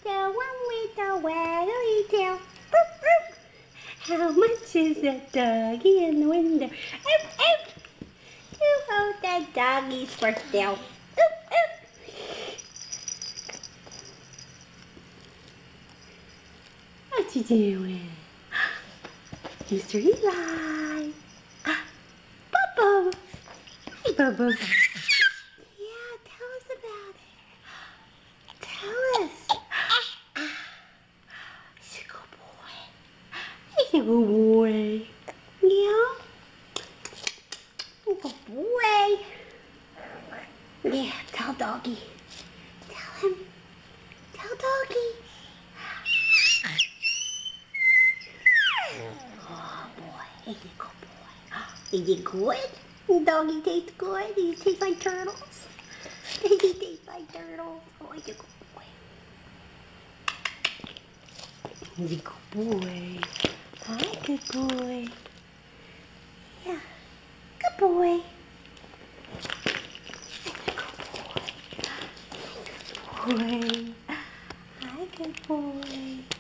The one with the waggly tail. Boop, boop. How much is that doggy in the window? Oop, oop. You hold that doggies for sale. Oop, oop. What you doing? Mr. Eli. Bubba. Hey, Bubba. Yeah, tell us about it. Tell us. He's a good boy. He's a good boy. Yeah? Good boy. Yeah, tell Doggy. Tell him. Tell Doggy. Oh boy, he's a good boy. Is he good? Doggy tastes good. He tastes like turtles. He tastes like turtles. Oh, he's a good boy. He's a good boy. Hi, good boy. Yeah, good boy. Good boy. Hi, good boy.